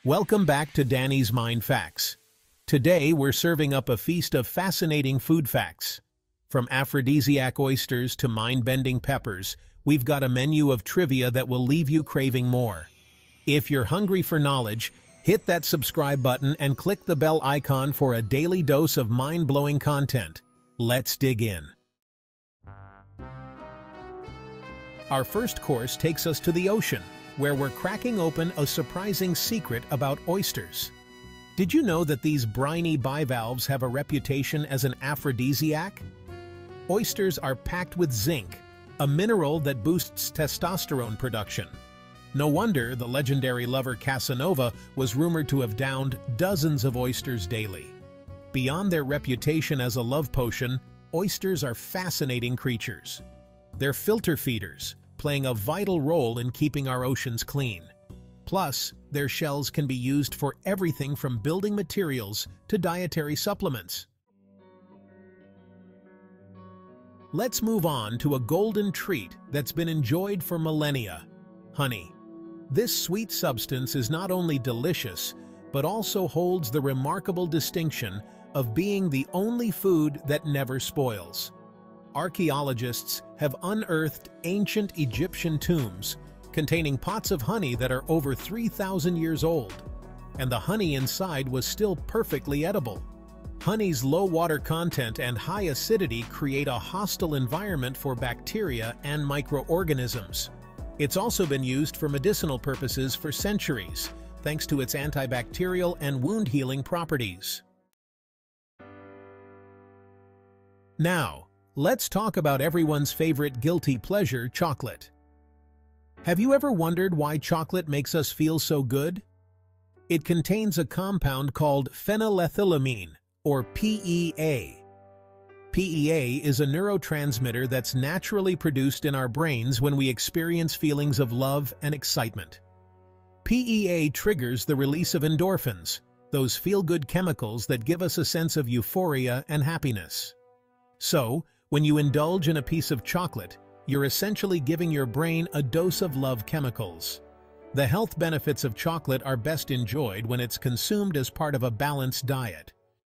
Welcome back to Danny's Mind Facts. Today we're serving up a feast of fascinating food facts. From aphrodisiac oysters to mind-bending peppers, we've got a menu of trivia that will leave you craving more. If you're hungry for knowledge, hit that subscribe button and click the bell icon for a daily dose of mind-blowing content. Let's dig in. Our first course takes us to the ocean, where we're cracking open a surprising secret about oysters. Did you know that these briny bivalves have a reputation as an aphrodisiac? Oysters are packed with zinc, a mineral that boosts testosterone production. No wonder the legendary lover Casanova was rumored to have downed dozens of oysters daily. Beyond their reputation as a love potion, oysters are fascinating creatures. They're filter feeders, playing a vital role in keeping our oceans clean. Plus, their shells can be used for everything from building materials to dietary supplements. Let's move on to a golden treat that's been enjoyed for millennia: honey. This sweet substance is not only delicious, but also holds the remarkable distinction of being the only food that never spoils. Archaeologists have unearthed ancient Egyptian tombs containing pots of honey that are over 3,000 years old, and the honey inside was still perfectly edible. Honey's low water content and high acidity create a hostile environment for bacteria and microorganisms. It's also been used for medicinal purposes for centuries, thanks to its antibacterial and wound-healing properties. Now, let's talk about everyone's favorite guilty pleasure, chocolate. Have you ever wondered why chocolate makes us feel so good? It contains a compound called phenylethylamine, or PEA. PEA is a neurotransmitter that's naturally produced in our brains when we experience feelings of love and excitement. PEA triggers the release of endorphins, those feel-good chemicals that give us a sense of euphoria and happiness. So, when you indulge in a piece of chocolate, you're essentially giving your brain a dose of love chemicals. The health benefits of chocolate are best enjoyed when it's consumed as part of a balanced diet.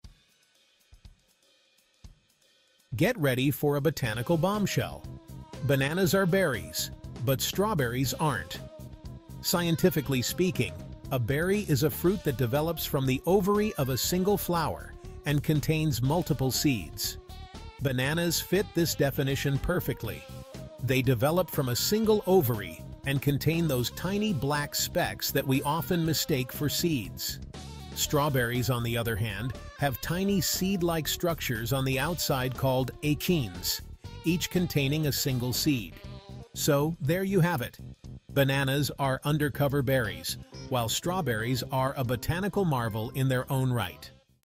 Get ready for a botanical bombshell. Bananas are berries, but strawberries aren't. Scientifically speaking, a berry is a fruit that develops from the ovary of a single flower and contains multiple seeds. Bananas fit this definition perfectly. They develop from a single ovary and contain those tiny black specks that we often mistake for seeds. Strawberries, on the other hand, have tiny seed-like structures on the outside called achenes, each containing a single seed. So, there you have it. Bananas are undercover berries, while strawberries are a botanical marvel in their own right.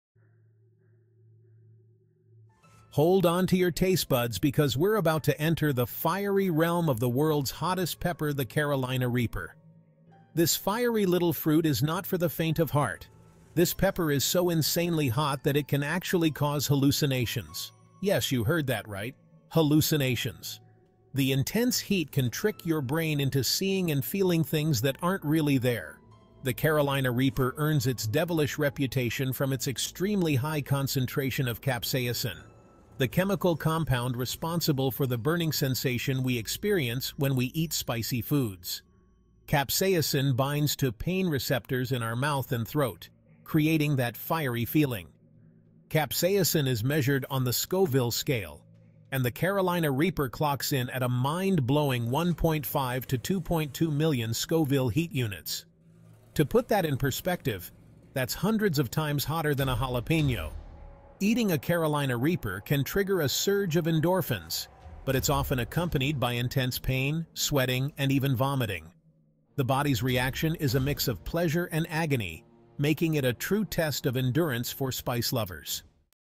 Hold on to your taste buds because we're about to enter the fiery realm of the world's hottest pepper, the Carolina Reaper. This fiery little fruit is not for the faint of heart. This pepper is so insanely hot that it can actually cause hallucinations. Yes, you heard that right. Hallucinations. The intense heat can trick your brain into seeing and feeling things that aren't really there. The Carolina Reaper earns its devilish reputation from its extremely high concentration of capsaicin, the chemical compound responsible for the burning sensation we experience when we eat spicy foods. Capsaicin binds to pain receptors in our mouth and throat, creating that fiery feeling. Capsaicin is measured on the Scoville scale, and the Carolina Reaper clocks in at a mind-blowing 1.5 to 2.2 million Scoville heat units. To put that in perspective, that's hundreds of times hotter than a jalapeno. Eating a Carolina Reaper can trigger a surge of endorphins, but it's often accompanied by intense pain, sweating, and even vomiting. The body's reaction is a mix of pleasure and agony, making it a true test of endurance for spice lovers.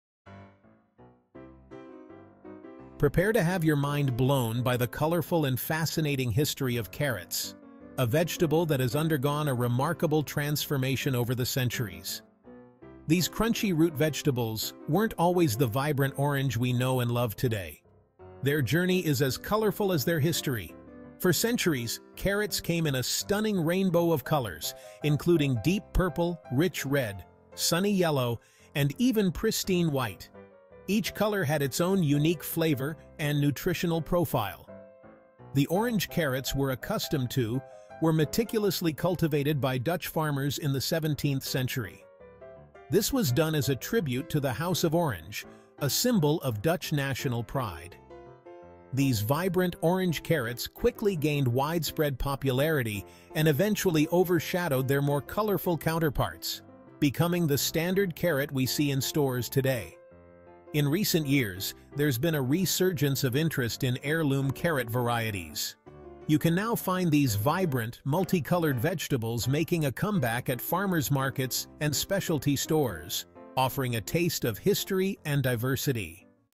Prepare to have your mind blown by the colorful and fascinating history of carrots, a vegetable that has undergone a remarkable transformation over the centuries. These crunchy root vegetables weren't always the vibrant orange we know and love today. Their journey is as colorful as their history, For centuries, carrots came in a stunning rainbow of colors, including deep purple, rich red, sunny yellow, and even pristine white. Each color had its own unique flavor and nutritional profile. The orange carrots we're accustomed to were meticulously cultivated by Dutch farmers in the 17th century. This was done as a tribute to the House of Orange, a symbol of Dutch national pride. These vibrant orange carrots quickly gained widespread popularity and eventually overshadowed their more colorful counterparts, becoming the standard carrot we see in stores today. In recent years, there's been a resurgence of interest in heirloom carrot varieties. You can now find these vibrant, multicolored vegetables making a comeback at farmers markets and specialty stores, offering a taste of history and diversity.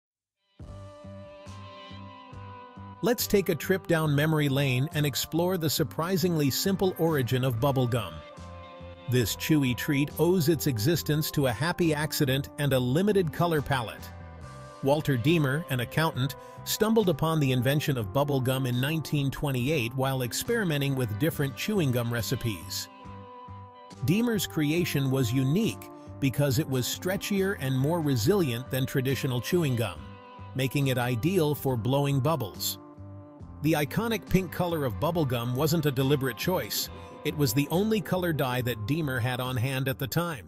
Let's take a trip down memory lane and explore the surprisingly simple origin of bubblegum. This chewy treat owes its existence to a happy accident and a limited color palette. Walter Deamer, an accountant, stumbled upon the invention of bubblegum in 1928 while experimenting with different chewing gum recipes. Deamer's creation was unique because it was stretchier and more resilient than traditional chewing gum, making it ideal for blowing bubbles. The iconic pink color of bubblegum wasn't a deliberate choice. It was the only color dye that Deamer had on hand at the time.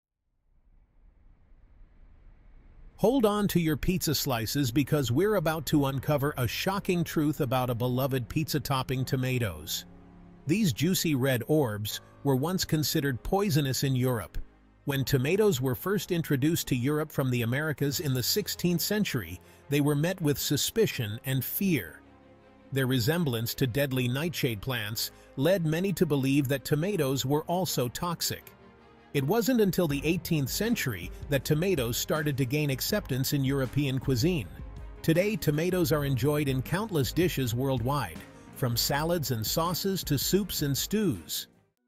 Hold on to your pizza slices because we're about to uncover a shocking truth about a beloved pizza topping, tomatoes. These juicy red orbs were once considered poisonous in Europe. When tomatoes were first introduced to Europe from the Americas in the 16th century, they were met with suspicion and fear. Their resemblance to deadly nightshade plants led many to believe that tomatoes were also toxic. It wasn't until the 18th century that tomatoes started to gain acceptance in European cuisine. Today, tomatoes are enjoyed in countless dishes worldwide, from salads and sauces to soups and stews.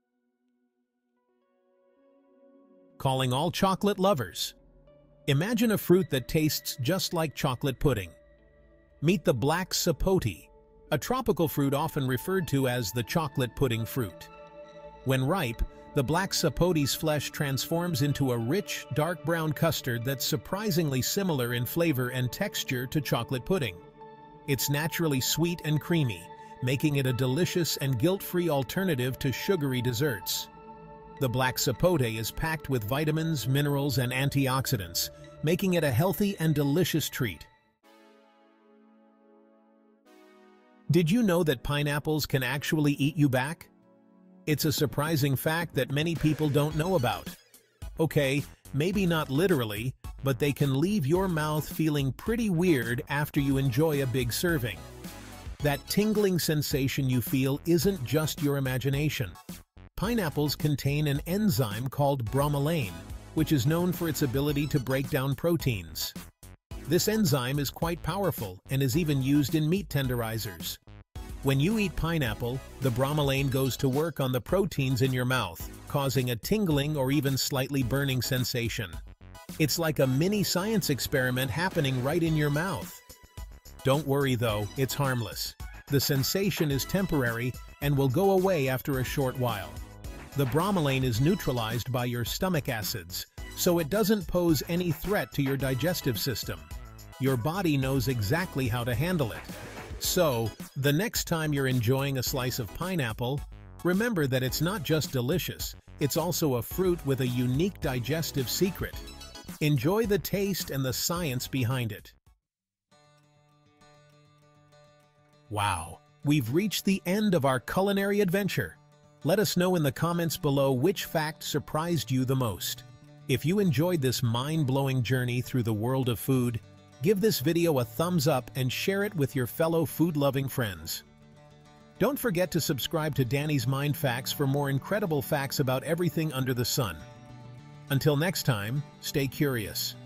Calling all chocolate lovers. Imagine a fruit that tastes just like chocolate pudding. Meet the black sapote, a tropical fruit often referred to as the chocolate pudding fruit. When ripe, the black sapote's flesh transforms into a rich, dark brown custard that's surprisingly similar in flavor and texture to chocolate pudding. It's naturally sweet and creamy, making it a delicious and guilt-free alternative to sugary desserts. The black sapote is packed with vitamins, minerals, and antioxidants, making it a healthy and delicious treat. Did you know that pineapples can actually eat you back? It's a surprising fact that many people don't know about. Okay, maybe not literally, but they can leave your mouth feeling pretty weird after you enjoy a big serving. That tingling sensation you feel isn't just your imagination. Pineapples contain an enzyme called bromelain, which is known for its ability to break down proteins. This enzyme is quite powerful and is even used in meat tenderizers. When you eat pineapple, the bromelain goes to work on the proteins in your mouth, causing a tingling or even slightly burning sensation. It's like a mini science experiment happening right in your mouth. Don't worry though, it's harmless. The sensation is temporary and will go away after a short while. The bromelain is neutralized by your stomach acids, so it doesn't pose any threat to your digestive system. Your body knows exactly how to handle it. So, the next time you're enjoying a slice of pineapple, remember that it's not just delicious, it's also a fruit with a unique digestive secret. Enjoy the taste and the science behind it. Wow, we've reached the end of our culinary adventure. Let us know in the comments below which fact surprised you the most. If you enjoyed this mind-blowing journey through the world of food, give this video a thumbs up and share it with your fellow food-loving friends. Don't forget to subscribe to DanysMindFacts for more incredible facts about everything under the sun. Until next time, stay curious.